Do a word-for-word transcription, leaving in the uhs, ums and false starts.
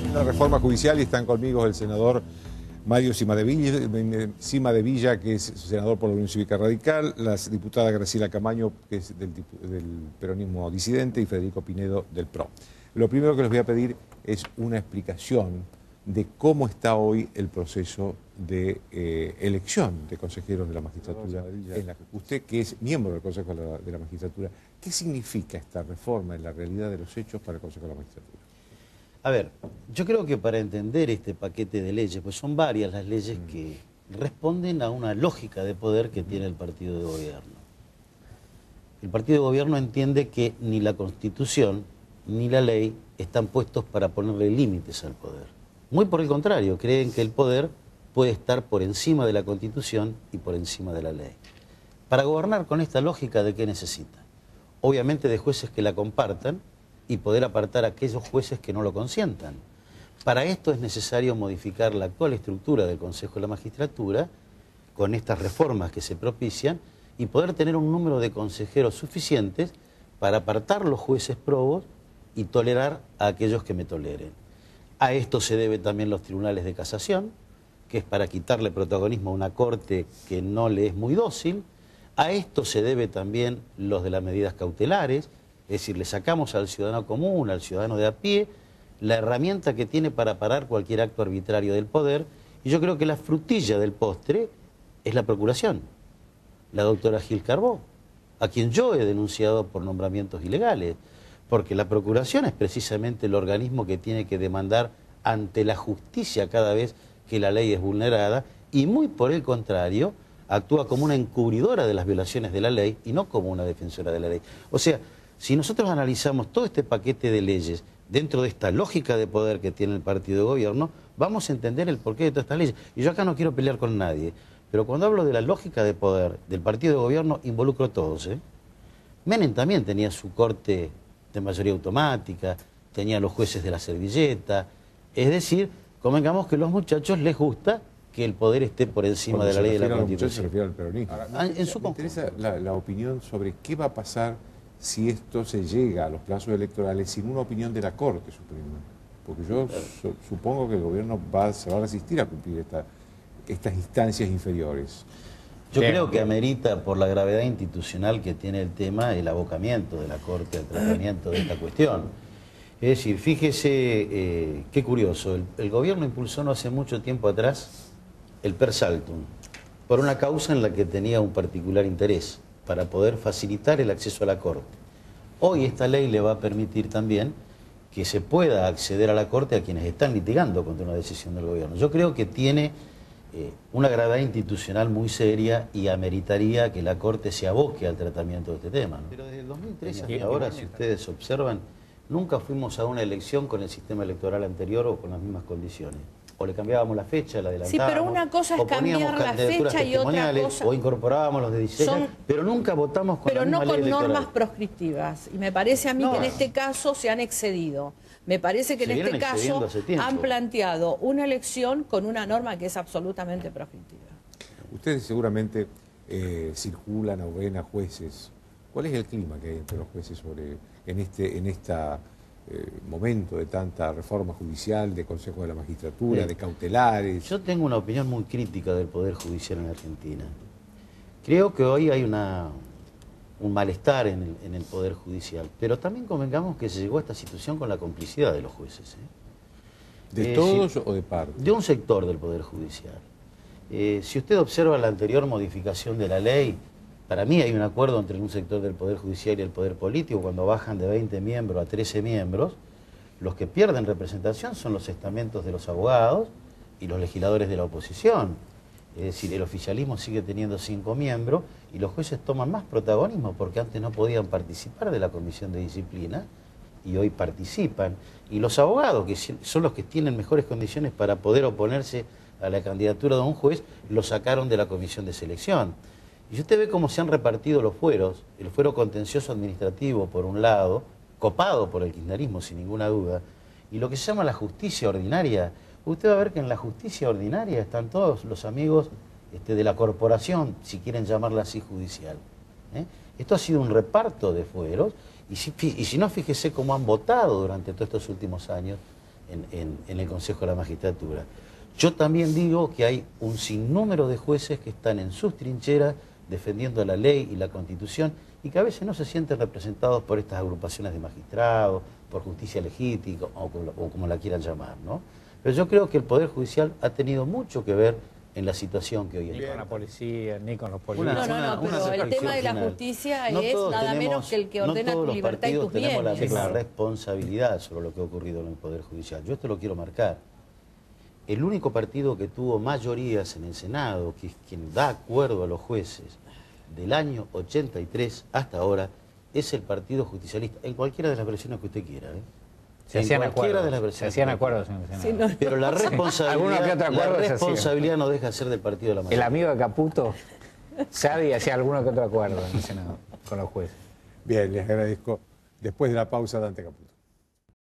La reforma judicial y están conmigo el senador Mario Cimadevilla, Cimadevilla, que es senador por la Unión Cívica Radical, la diputada Graciela Camaño, que es del, del peronismo disidente, y Federico Pinedo, del P R O. Lo primero que les voy a pedir es una explicación de cómo está hoy el proceso de eh, elección de consejeros de la magistratura. En la, usted, que es miembro del Consejo de la, de la Magistratura, ¿qué significa esta reforma en la realidad de los hechos para el Consejo de la Magistratura? A ver, yo creo que para entender este paquete de leyes, pues son varias las leyes mm. que responden a una lógica de poder que tiene el partido de gobierno. El partido de gobierno entiende que ni la Constitución ni la ley están puestos para ponerle límites al poder. Muy por el contrario, creen que el poder puede estar por encima de la Constitución y por encima de la ley. Para gobernar con esta lógica, ¿de qué necesita? Obviamente de jueces que la compartan y poder apartar a aquellos jueces que no lo consientan. Para esto es necesario modificar la actual estructura del Consejo de la Magistratura con estas reformas que se propician y poder tener un número de consejeros suficientes para apartar los jueces probos y tolerar a aquellos que me toleren. A esto se debe también los tribunales de casación, que es para quitarle protagonismo a una corte que no le es muy dócil. A esto se debe también los de las medidas cautelares, es decir, le sacamos al ciudadano común, al ciudadano de a pie, la herramienta que tiene para parar cualquier acto arbitrario del poder, y yo creo que la frutilla del postre es la procuración, la doctora Gil Carbó, a quien yo he denunciado por nombramientos ilegales, porque la procuración es precisamente el organismo que tiene que demandar ante la justicia cada vez que la ley es vulnerada, y muy por el contrario, actúa como una encubridora de las violaciones de la ley y no como una defensora de la ley. O sea, si nosotros analizamos todo este paquete de leyes dentro de esta lógica de poder que tiene el partido de gobierno, vamos a entender el porqué de todas estas leyes. Y yo acá no quiero pelear con nadie, pero cuando hablo de la lógica de poder del partido de gobierno, involucro a todos, ¿eh? Menem también tenía su corte de mayoría automática, tenía los jueces de la servilleta, es decir, convengamos que a los muchachos les gusta que el poder esté por encima Cuando de la ley de la Constitución. Se refiere al peronismo. Ah, en su me interesa la, la opinión sobre qué va a pasar si esto se llega a los plazos electorales sin una opinión de la Corte Suprema. Porque yo su, supongo que el gobierno va, se va a resistir a cumplir esta, estas instancias inferiores. Yo Bien. creo que amerita, por la gravedad institucional que tiene el tema, el abocamiento de la Corte al tratamiento de esta cuestión. Es decir, fíjese, eh, qué curioso, el, el gobierno impulsó no hace mucho tiempo atrás el per saltum, por una causa en la que tenía un particular interés, para poder facilitar el acceso a la Corte. Hoy esta ley le va a permitir también que se pueda acceder a la Corte a quienes están litigando contra una decisión del gobierno. Yo creo que tiene eh, una gravedad institucional muy seria y ameritaría que la Corte se aboque al tratamiento de este tema, ¿no? Pero desde el dos mil trece hasta ahora, si ustedes observan, nunca fuimos a una elección con el sistema electoral anterior o con las mismas condiciones. O le cambiábamos la fecha, la adelantábamos. Sí, pero una cosa es cambiar la fecha y otra cosa... O incorporábamos los de dieciséis, son, pero nunca votamos con pero la misma no con ley normas electoral. proscriptivas. Y me parece a mí no. que en este caso se han excedido. Me parece que se en este caso han tiempo. planteado una elección con una norma que es absolutamente proscriptiva. Ustedes seguramente eh, circulan o ven a jueces. ¿Cuál es el clima que hay entre los jueces sobre en este en esta eh, momento de tanta reforma judicial, de Consejo de la Magistratura, Bien. de cautelares? Yo tengo una opinión muy crítica del Poder Judicial en Argentina. Creo que hoy hay una, un malestar en el, en el Poder Judicial, pero también convengamos que se llegó a esta situación con la complicidad de los jueces. ¿eh? ¿De eh, todos si, o de parte? De un sector del Poder Judicial. Eh, si usted observa la anterior modificación de la ley, para mí hay un acuerdo entre un sector del Poder Judicial y el Poder Político. Cuando bajan de veinte miembros a trece miembros, los que pierden representación son los estamentos de los abogados y los legisladores de la oposición. Es decir, el oficialismo sigue teniendo cinco miembros y los jueces toman más protagonismo porque antes no podían participar de la Comisión de Disciplina y hoy participan. Y los abogados, que son los que tienen mejores condiciones para poder oponerse a la candidatura de un juez, lo sacaron de la Comisión de Selección. Y usted ve cómo se han repartido los fueros, el fuero contencioso administrativo por un lado, copado por el kirchnerismo sin ninguna duda, y lo que se llama la justicia ordinaria. Usted va a ver que en la justicia ordinaria están todos los amigos este, de la corporación, si quieren llamarla así, judicial. ¿eh? Esto ha sido un reparto de fueros, y si, y si no, fíjese cómo han votado durante todos estos últimos años en, en, en el Consejo de la Magistratura. Yo también digo que hay un sinnúmero de jueces que están en sus trincheras defendiendo la ley y la Constitución y que a veces no se sienten representados por estas agrupaciones de magistrados, por justicia legítima o, o como la quieran llamar, ¿no? Pero yo creo que el Poder Judicial ha tenido mucho que ver en la situación que hoy en Ni día. con la policía, ni con los policías. No, no, Una- no, una pero el reflexión tema de la final. justicia No es todos nada tenemos- menos que el que ordena no todos tu los libertad y tus partidos tenemos la bienes. misma Claro. responsabilidad sobre lo que ha ocurrido en el Poder Judicial. Yo esto lo quiero marcar. El único partido que tuvo mayorías en el Senado, que es quien da acuerdo a los jueces, del año ochenta y tres hasta ahora, es el Partido Justicialista, en cualquiera de las versiones que usted quiera. ¿eh? Se En hacían cualquiera acuerdos. de las Se versiones hacían que usted acuerdos quiera. en el Sí, Senado. no. Pero la Alguno que responsabilidad, otro la acuerdo se hacía. responsabilidad no deja de ser del Partido de la El Mayoría. amigo de Caputo, Sadi, hacía alguno que otro acuerdo en el Senado con los jueces. Bien, les agradezco. Después de la pausa, Dante Caputo.